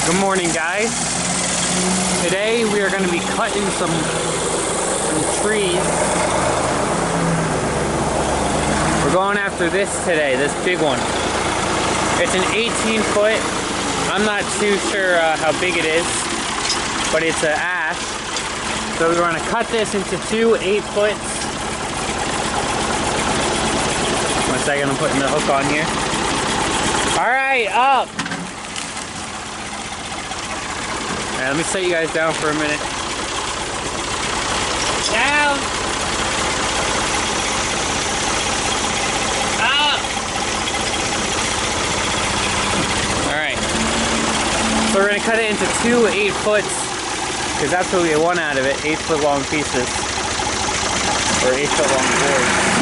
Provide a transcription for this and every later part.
Good morning, guys. Today we are going to be cutting some trees. We're going after this today, this big one. It's an 18 foot. I'm not too sure how big it is, but it's an ash. So we're going to cut this into two 8 foots. One second, I'm putting the hook on here. All right, up. Alright, let me set you guys down for a minute. Down! Up! Alright. So we're going to cut it into two 8 foots, because that's what we want out of it, 8 foot long pieces. Or 8 foot long boards.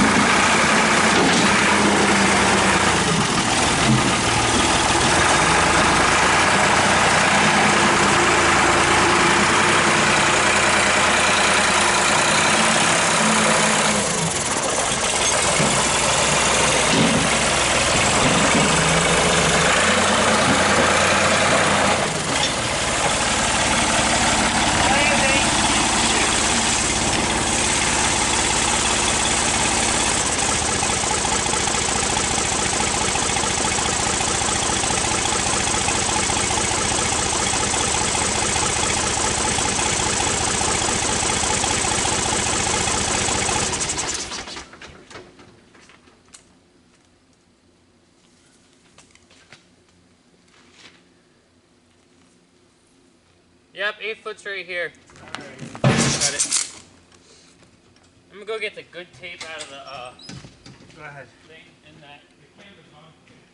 Yep, 8 foot's right here. Alright, got it. I'm gonna go get the good tape out of the go ahead. Thing and that the camera's on.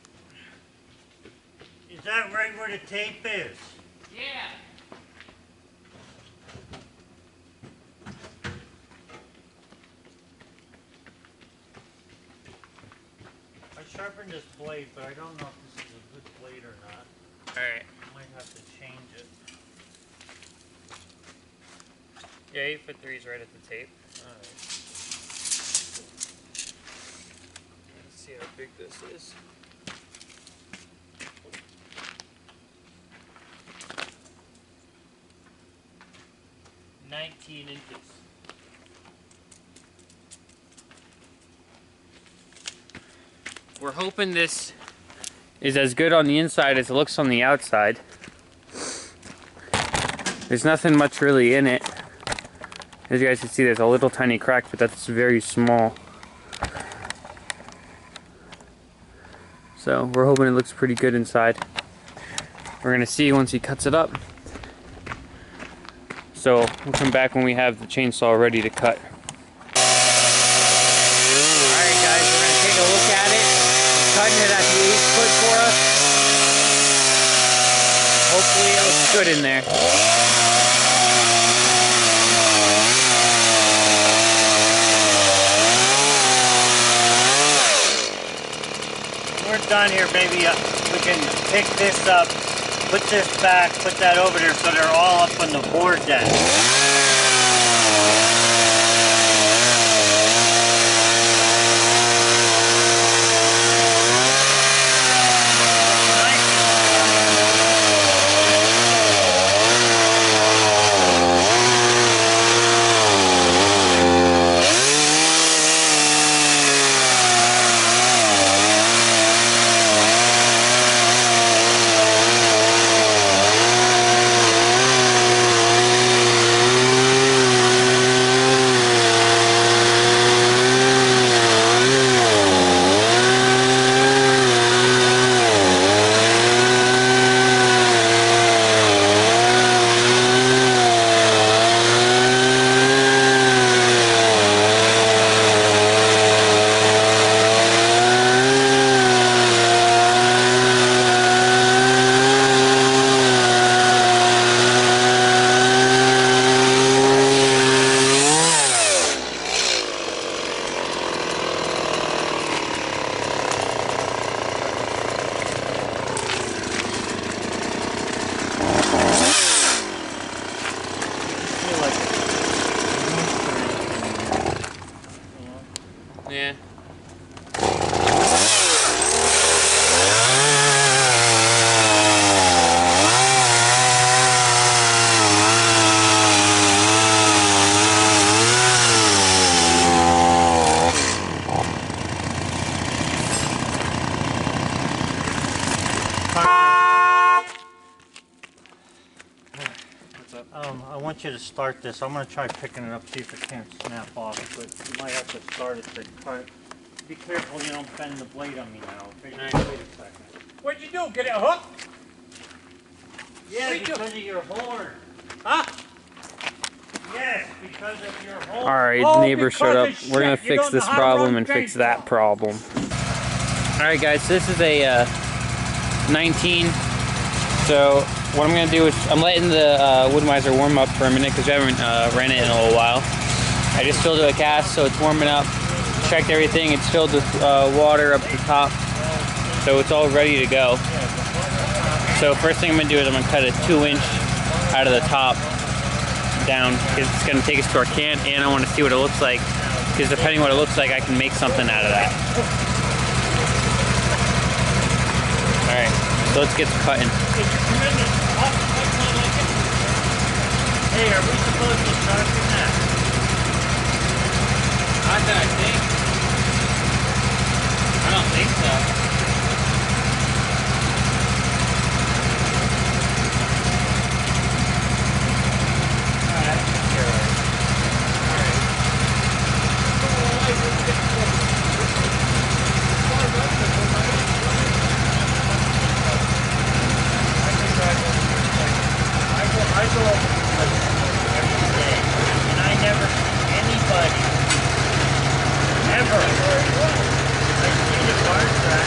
Is that right where the tape is? Yeah. I sharpened this blade, but I don't know if this is a good blade or not. Alright. I might have to change it. Yeah, 8'3" is right at the tape. Alright. Let's see how big this is. "19 inches. We're hoping this is as good on the inside as it looks on the outside. There's nothing much really in it. As you guys can see, there's a little tiny crack, but that's very small. So we're hoping it looks pretty good inside. We're gonna see once he cuts it up. So we'll come back when we have the chainsaw ready to cut. Alright guys, we're gonna take a look at it. I'm cutting it at the 8 foot for us. Hopefully it looks good in there. We're done here, baby. We can pick this up, put this back, put that over there so they're all up on the board then. I want you to start this. I'm going to try picking it up, see if it can't snap off, but you might have to start it to cut. Be careful you don't bend the blade on me now. Okay, wait a second. What'd you do? Get it hooked? Yeah, because of your horn. Huh? Yes, because of your horn. Alright, Oh, neighbor showed up. because of We're gonna shit. You fix don't know this how to problem run and fix chainsaw. that problem. Alright guys, so this is a 19. So what I'm gonna do is I'm letting the Woodmiser warm up for a minute because we haven't ran it in a little while. I just filled it with gas, so it's warming up. Checked everything. It's filled with water up the top, so it's all ready to go. So first thing I'm gonna do is I'm gonna cut a 2-inch out of the top down because it's gonna take us to our can, and I want to see what it looks like because depending on what it looks like, I can make something out of that. All right, so let's get to cutting. Hey, are we supposed to start from that? Not that I think. I don't think so. Alright, I go over every day, and I never see anybody ever. I see the car track.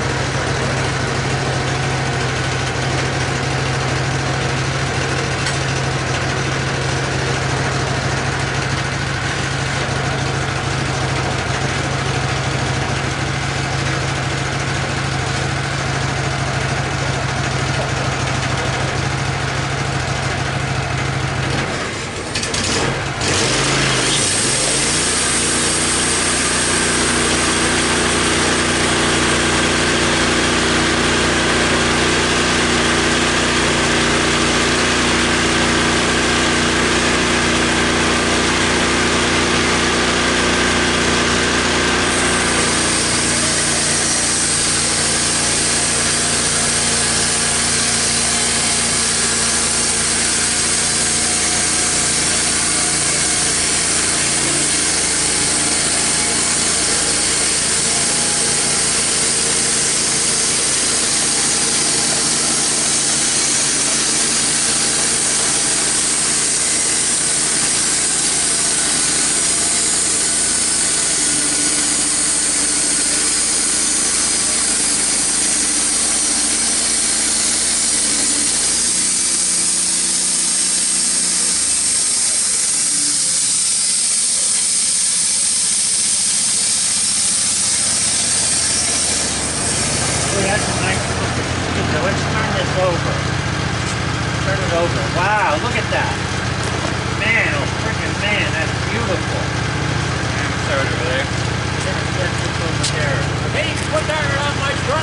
That's a nice looking pizza. Let's turn this over. Turn it over. Wow, look at that. Man, oh freaking man, that's beautiful. Throw it over there. Set this over there. Hey, put that on my truck.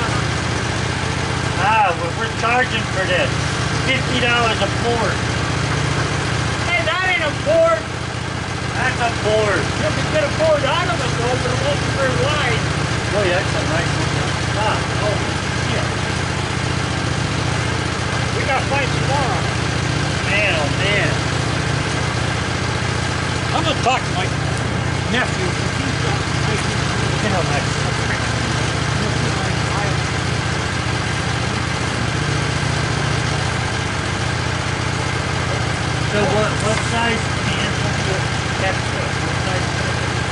Ah, we're charging for this. $50 a board. Hey, that ain't a board. That's a board. You can get a board out of it though, but it won't be very wide. Boy, that's a nice looking spot. Oh, yeah. We got to find some more on it. Man, oh man. I'm going to talk to my nephew. He's got You know, that's so what size can will you catch this? What size can?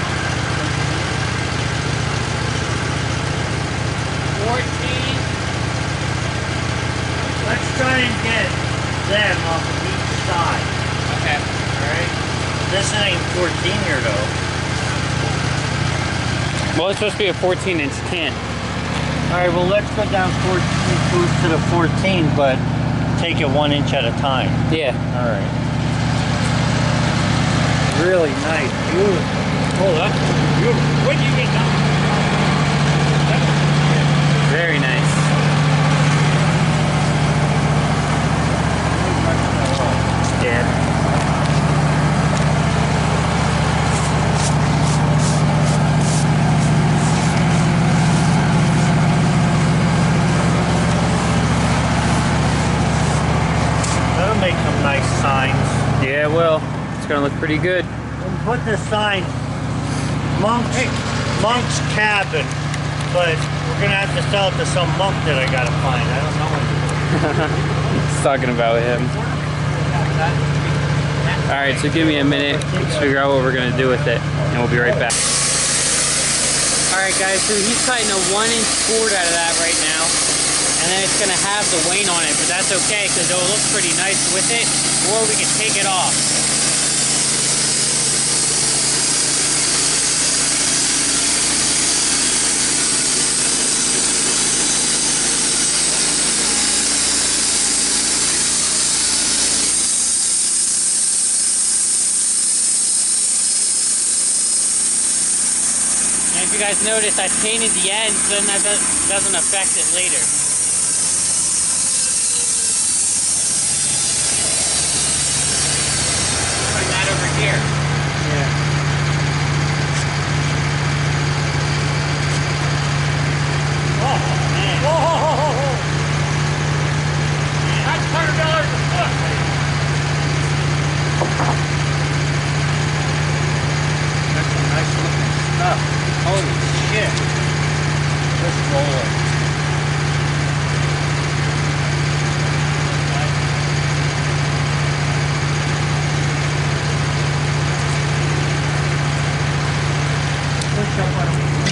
14. Let's try and get them off of each side. Okay. Alright? This ain't 14 here though. Well, it's supposed to be a 14-inch can. Alright, well let's go down 14 to the 14, but take it 1 inch at a time. Yeah. Alright. Really nice, beautiful. Oh, that's beautiful. When do you get done? Very nice. Yeah. That'll make some nice signs. Yeah, it will. It's gonna look pretty good. We'll put the sign, Monk's Cabin, but we're gonna have to sell it to some monk that I gotta find. I don't know him. It's talking about him. Alright, so give me a minute. Let's figure out what we're gonna do with it, and we'll be right back. Alright guys, so he's cutting a 1-inch board out of that right now. And then it's gonna have the wane on it, but that's okay because it'll look pretty nice with it, or we can take it off. And if you guys notice, I painted the ends so then that doesn't affect it later. Bring that over here. Yeah. Oh, man. Whoa! That's $100 a foot. That's some nice looking stuff. Holy shit. Let's roll it. Push up on him.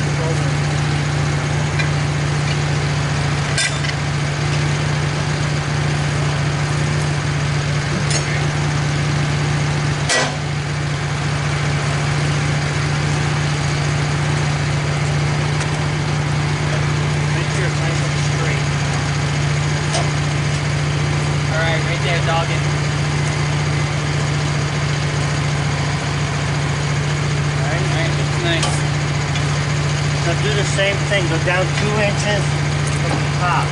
Right there, dogging. Alright, that's nice. So do the same thing, go down 2 inches from the top.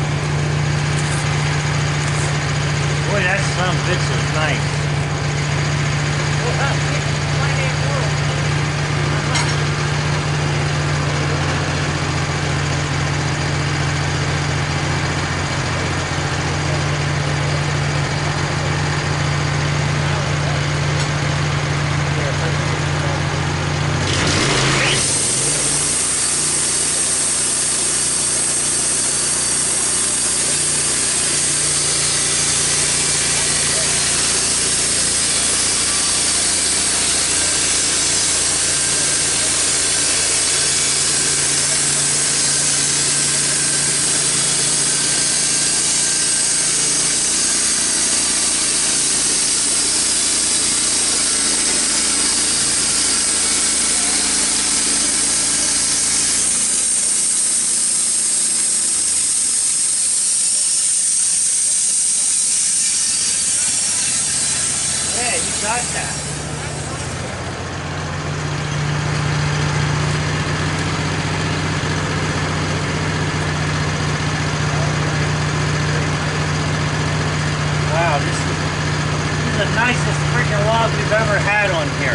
Boy, that son of a bitch is nice. Well, that's it. Finance world. Yeah, you got that. Wow, this is the nicest freaking log we've ever had on here.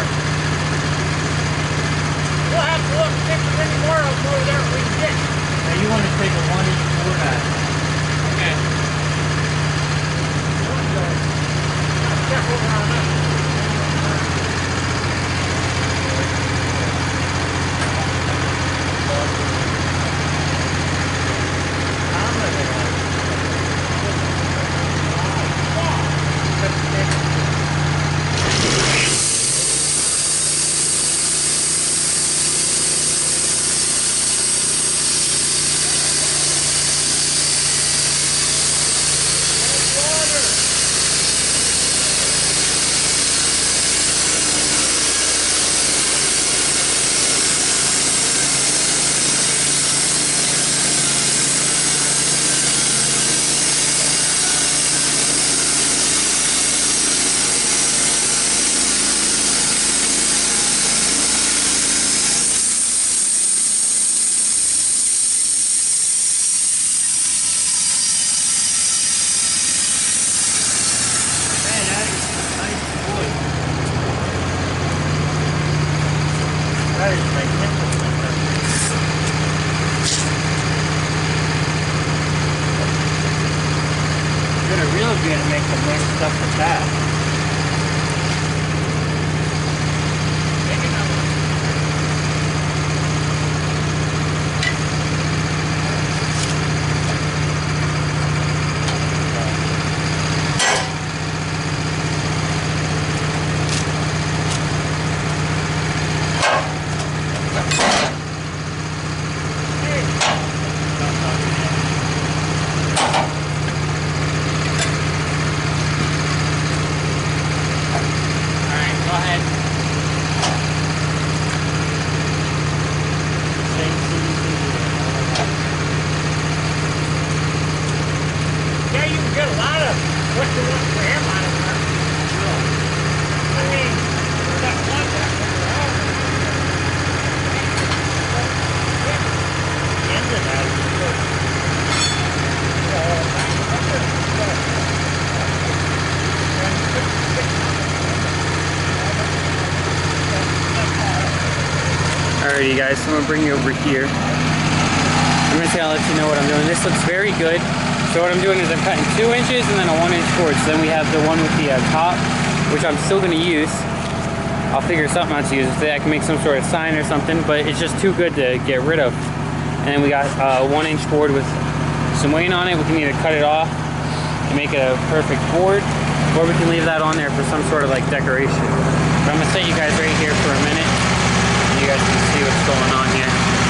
We'll have to look if there's any more of them over there we can get. Now you want to take a 1-inch board out of it. Okay. Careful around that. That is magnificent. You're gonna really be able to make some nice stuff with that. What's the one for him on it? No. I mean, that one back there. The end of that is good. Alrighty guys, so I'm gonna bring you over here. I'm just gonna let you know what I'm doing. This looks very good. So what I'm doing is I'm cutting 2 inches and then a 1-inch board. So then we have the one with the top, which I'm still gonna use. I'll figure something out to use. I can make some sort of sign or something, but it's just too good to get rid of. And then we got a 1-inch board with some weight on it. We can either cut it off and make it a perfect board, or we can leave that on there for some sort of like decoration. But I'm gonna set you guys right here for a minute. You guys can see what's going on here.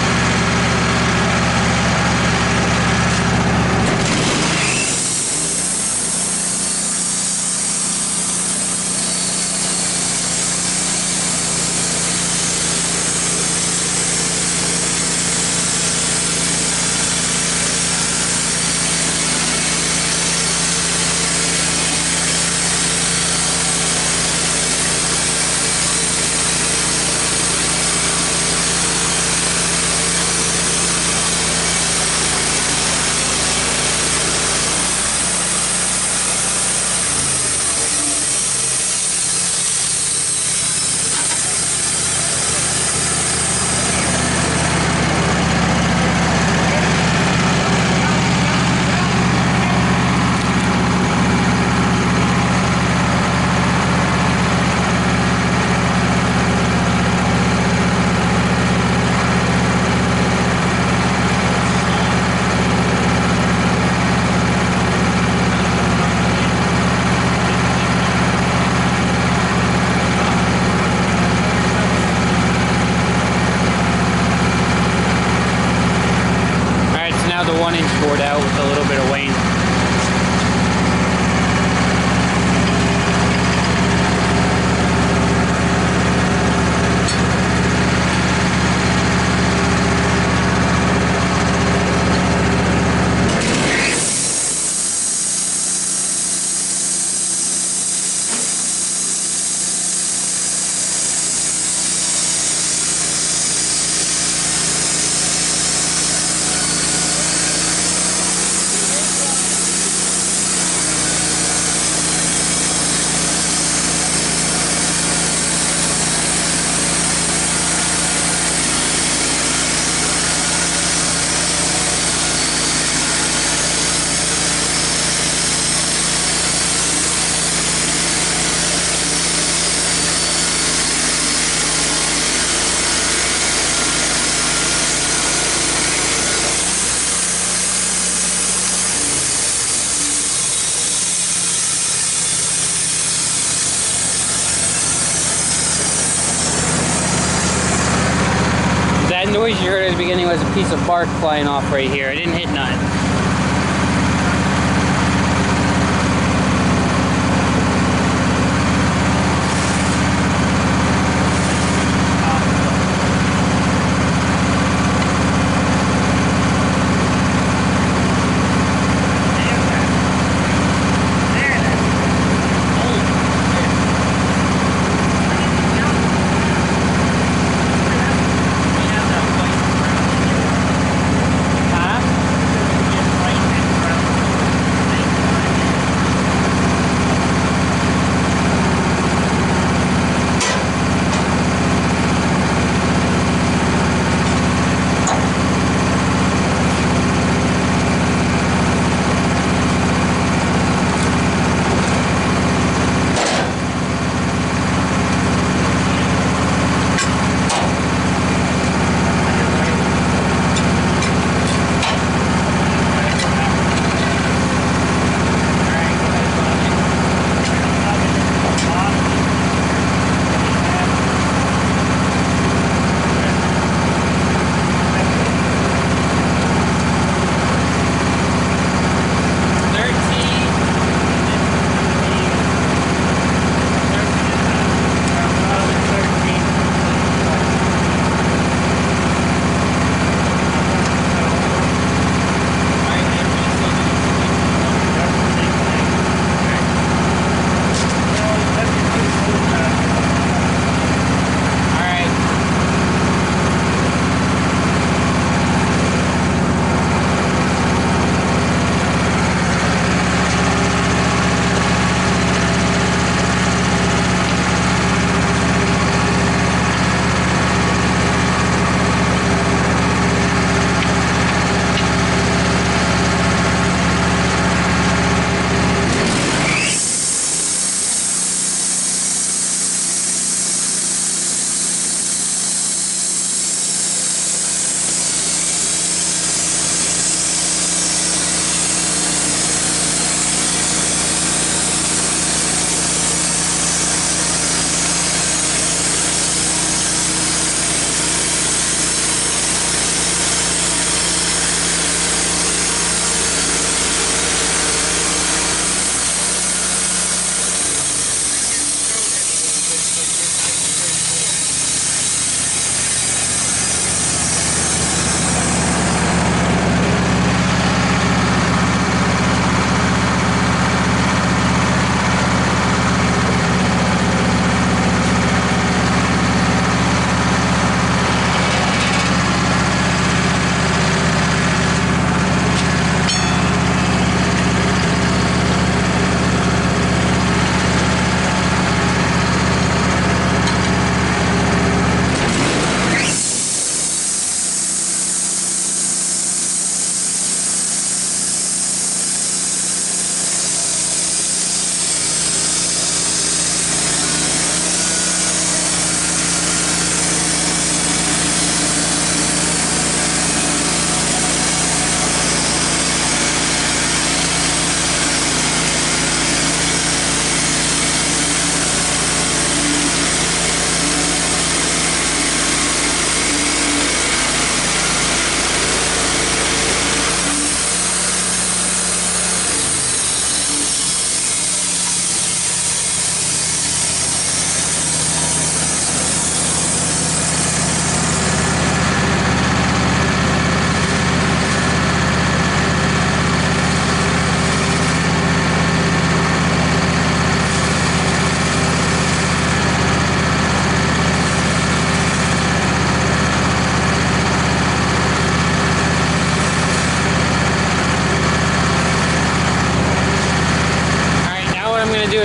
The 1-inch board out with a little bit of weight. That noise you heard at the beginning was a piece of bark flying off right here. I didn't hit none.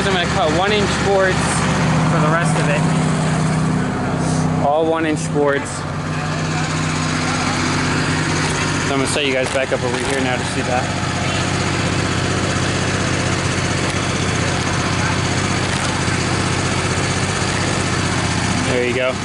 is I'm going to cut 1-inch boards for the rest of it. All 1-inch boards. So I'm going to set you guys back up over here now to see that. There you go.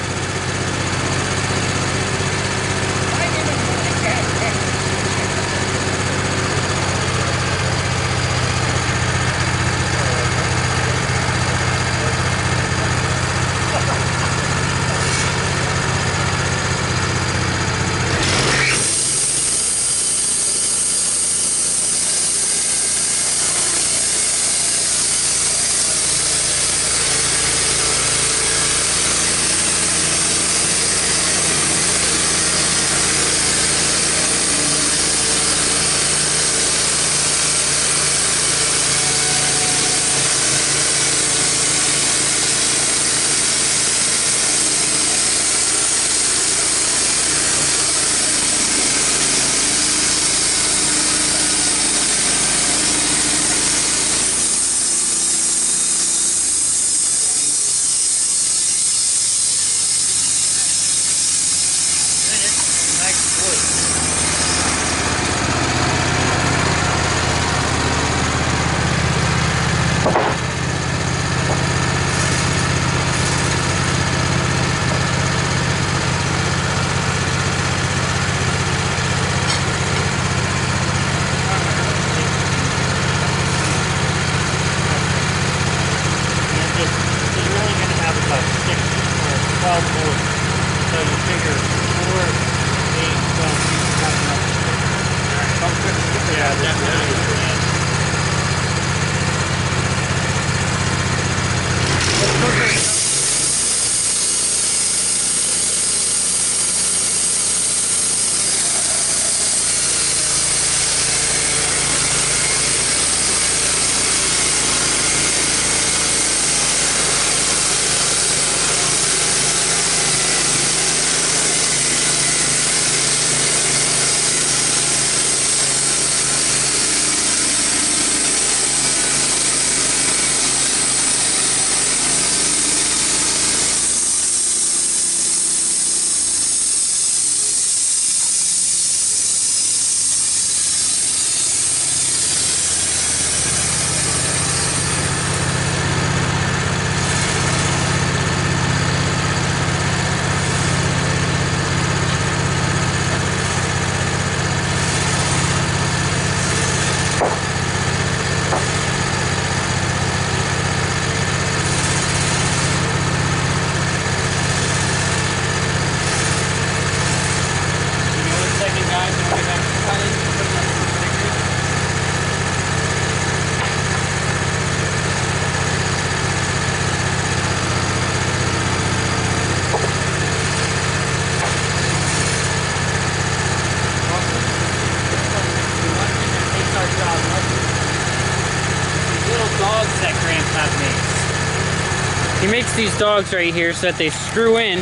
He makes these dogs right here so that they screw in,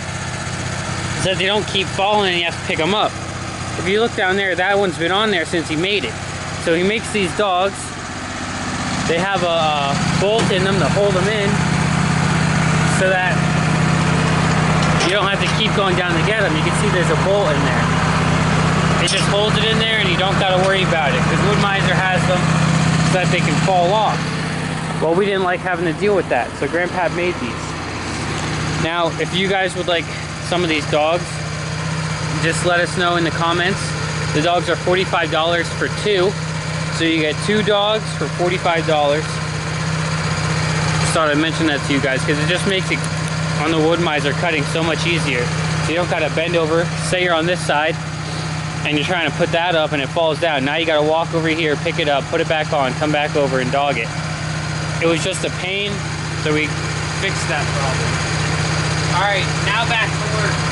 so that they don't keep falling and you have to pick them up. If you look down there, that one's been on there since he made it. So he makes these dogs, they have a bolt in them to hold them in so that you don't have to keep going down to get them. You can see there's a bolt in there. It just holds it in there and you don't got to worry about it, because Wood Miser has them so that they can fall off. Well, we didn't like having to deal with that, so Grandpa made these. Now, if you guys would like some of these dogs, just let us know in the comments. The dogs are $45 for 2, so you get 2 dogs for $45. Just thought I'd mention that to you guys, because it just makes it on the Wood Miser cutting so much easier. So you don't gotta bend over. Say you're on this side and you're trying to put that up and it falls down. Now you gotta walk over here, pick it up, put it back on, come back over and dog it. It was just a pain, so we fixed that problem. All right, now back to work.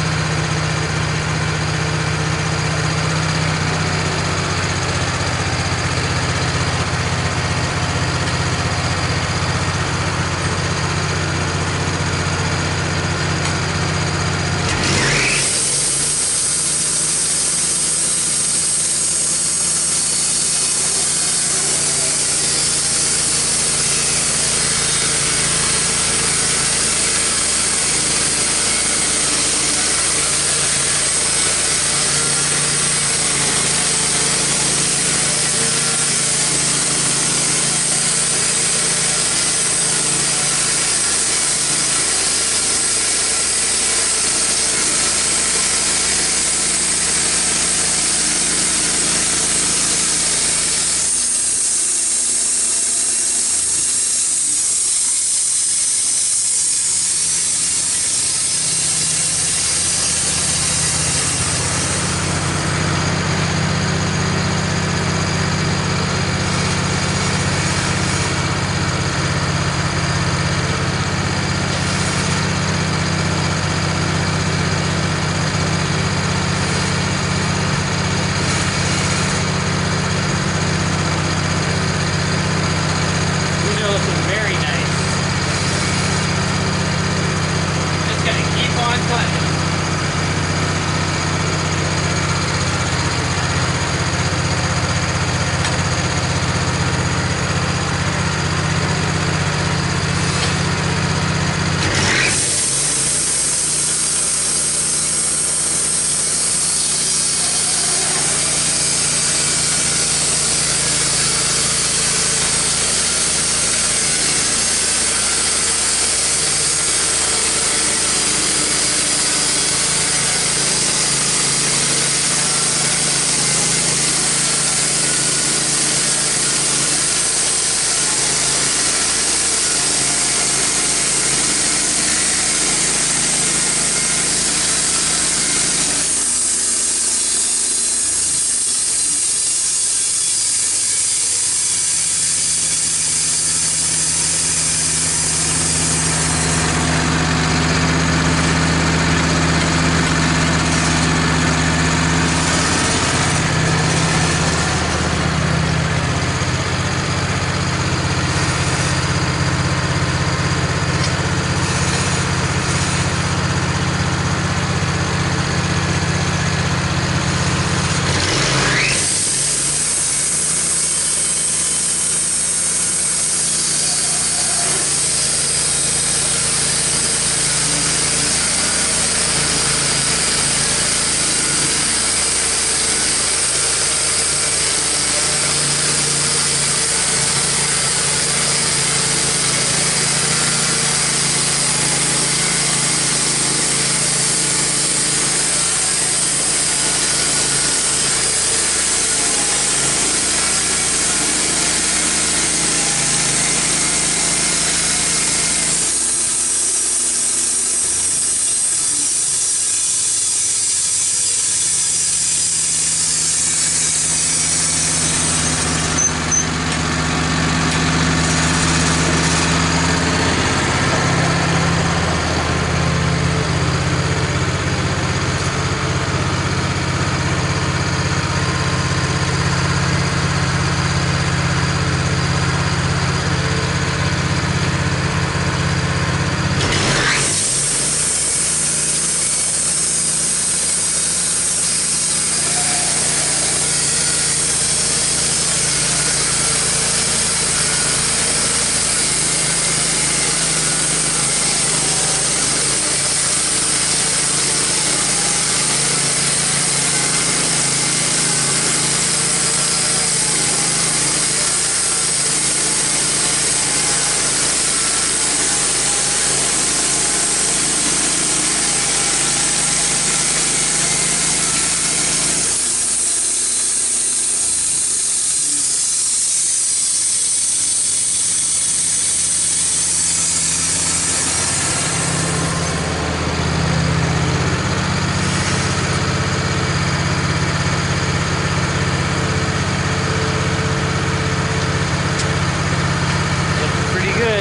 good.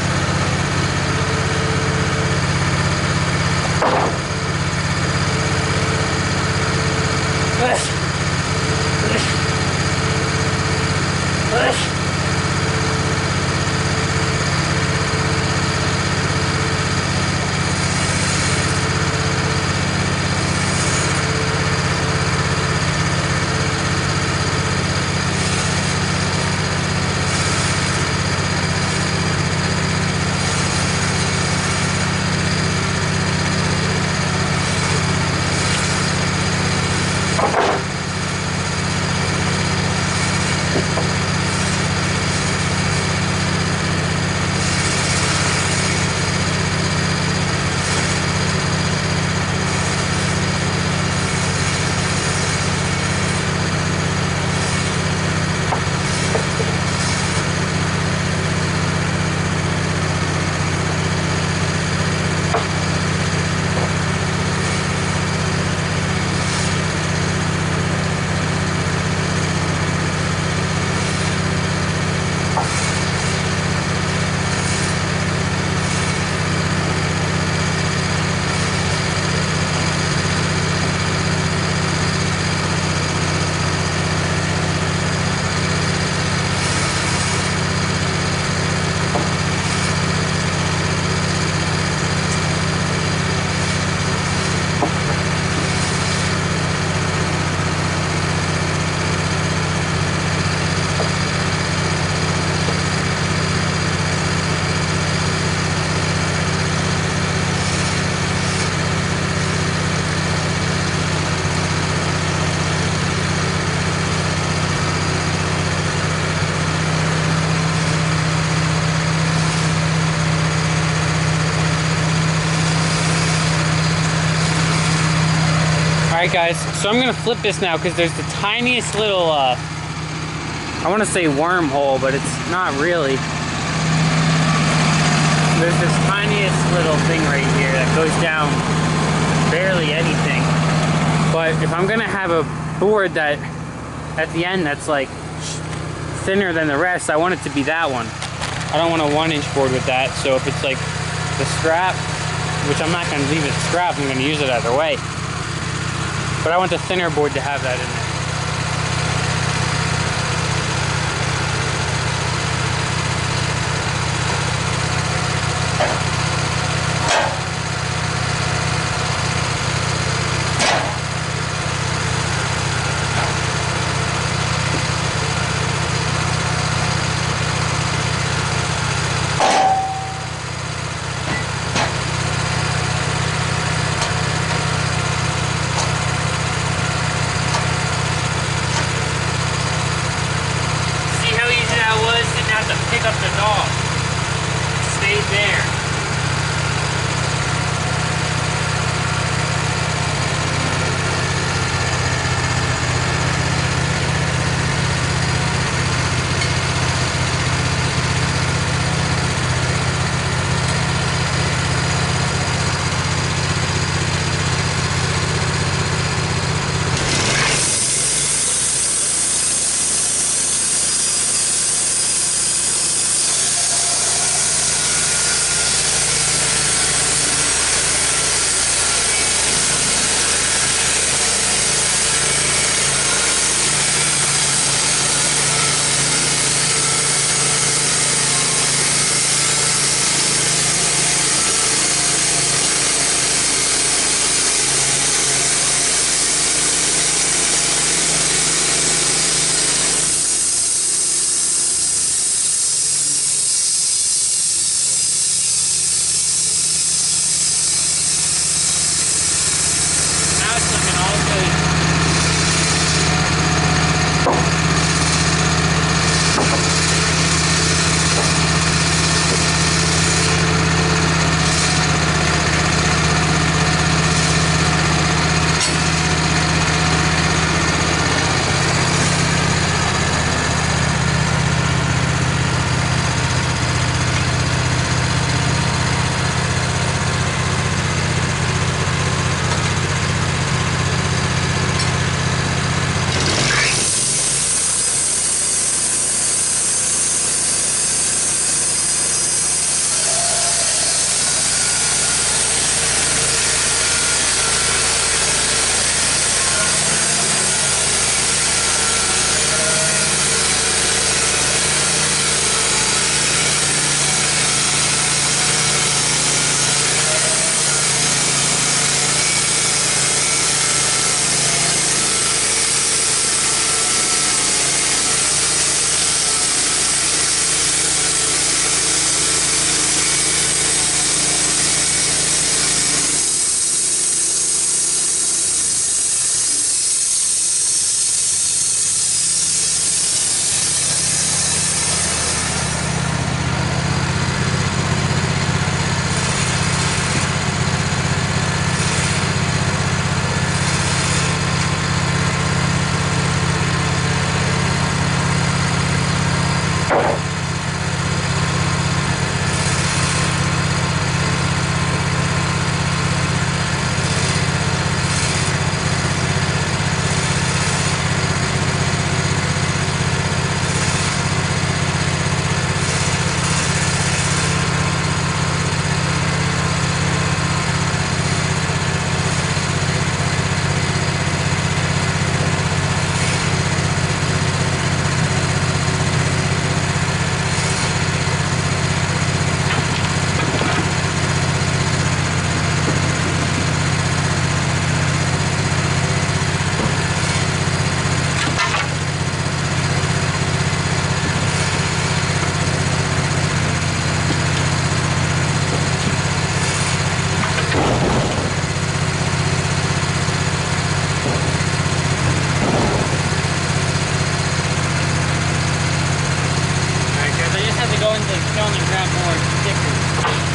Alright guys, so I'm gonna flip this now because there's the tiniest little, I want to say wormhole, but it's not really. There's this tiniest little thing right here that goes down barely anything. But if I'm gonna have a board that, at the end, that's like thinner than the rest, I want it to be that one. I don't want a 1-inch board with that, so if it's like the strap, which I'm not gonna leave it scrap, I'm gonna use it either way. But I want the thinner board to have that in there. go into the kiln and grab more stickers.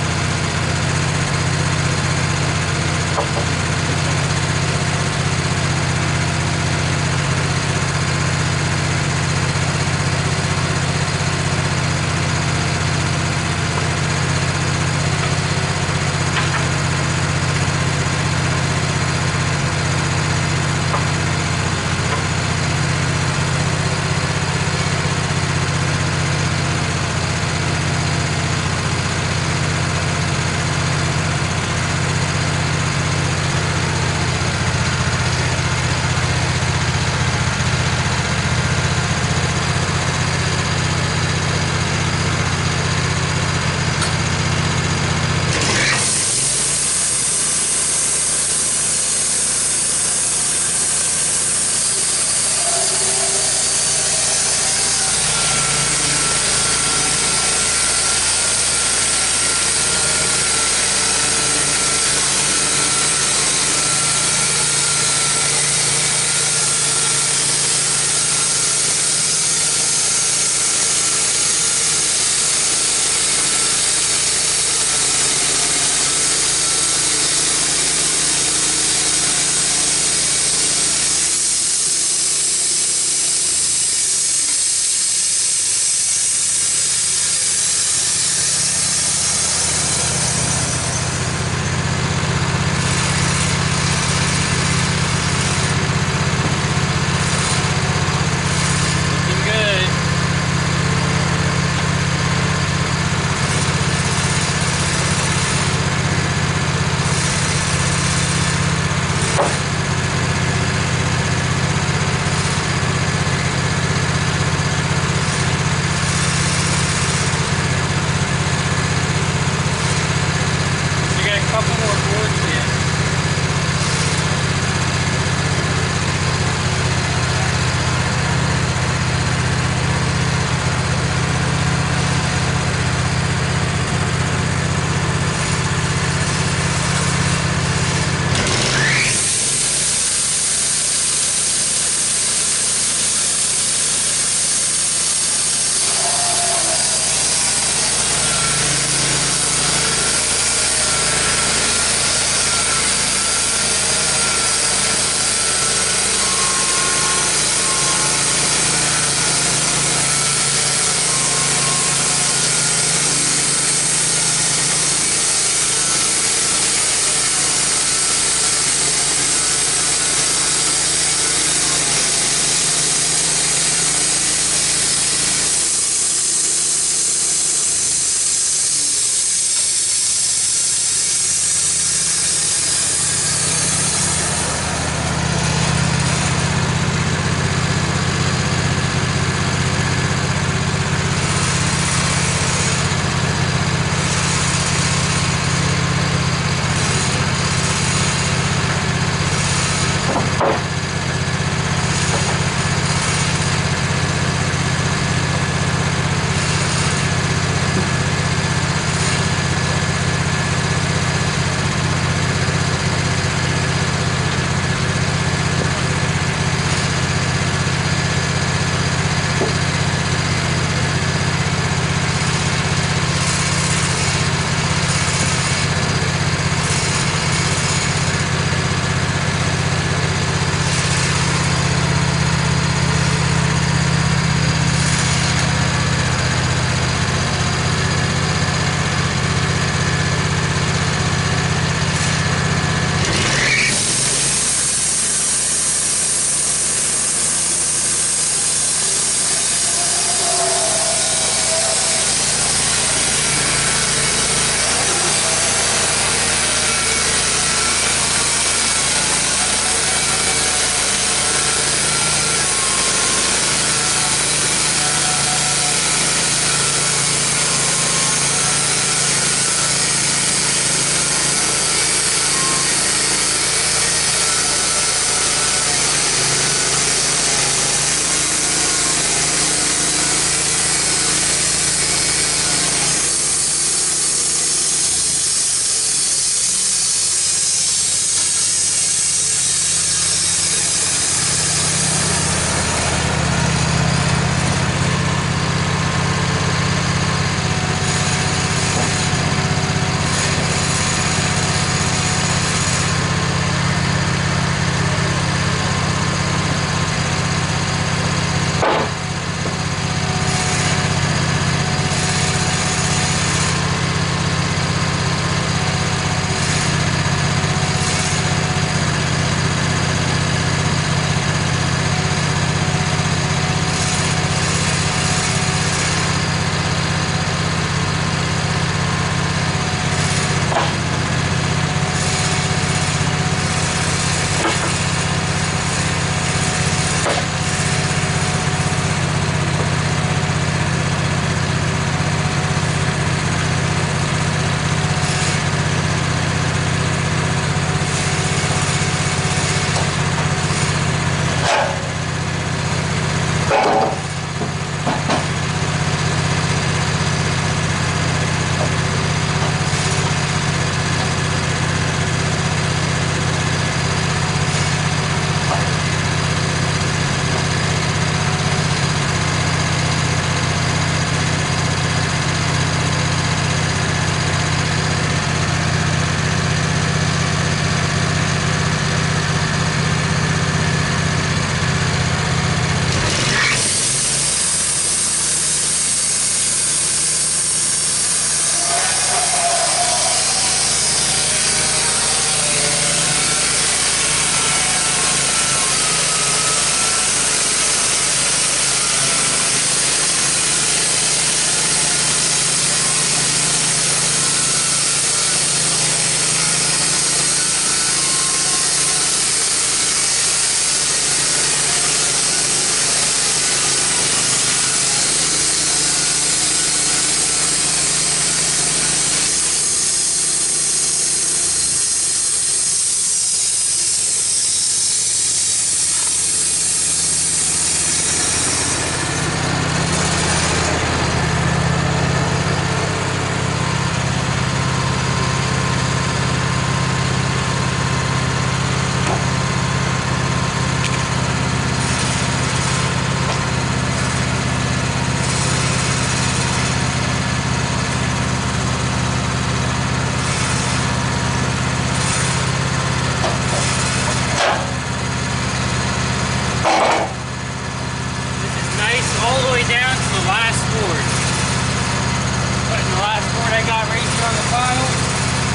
pile.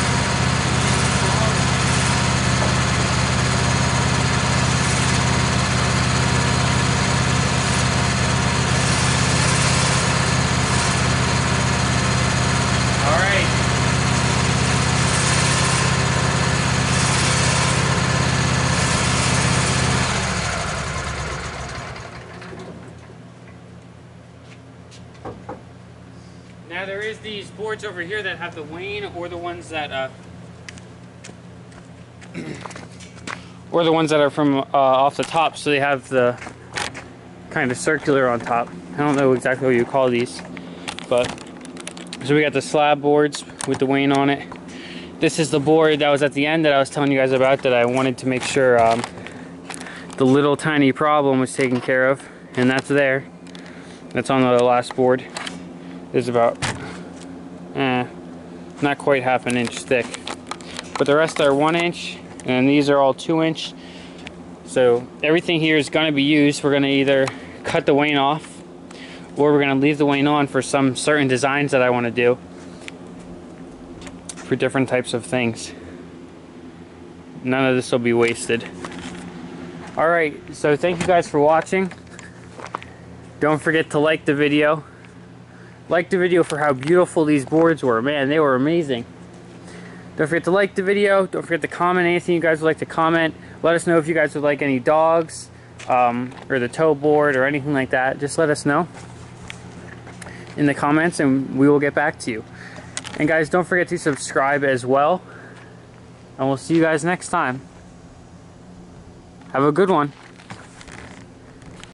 All right. Now there is these boards over here that have the wane, or the ones that are from off the top, so they have the kind of circular on top. I don't know exactly what you call these, but so we got the slab boards with the wane on it. This is the board that was at the end that I was telling you guys about, that I wanted to make sure the little tiny problem was taken care of, and that's there. That's on the last board. It's about not quite half an inch thick, but the rest are 1 inch, and these are all 2 inch. So everything here is going to be used. We're going to either cut the wane off, or we're going to leave the wane on for some certain designs that I want to do for different types of things. None of this will be wasted. Alright, so thank you guys for watching. Don't forget to like the video. Like the video for how beautiful these boards were. Man, they were amazing. Don't forget to like the video. Don't forget to comment anything you guys would like to comment. Let us know if you guys would like any dogs, or the tow board, or anything like that. Just let us know in the comments, and we will get back to you. And guys, don't forget to subscribe as well. And we'll see you guys next time. Have a good one.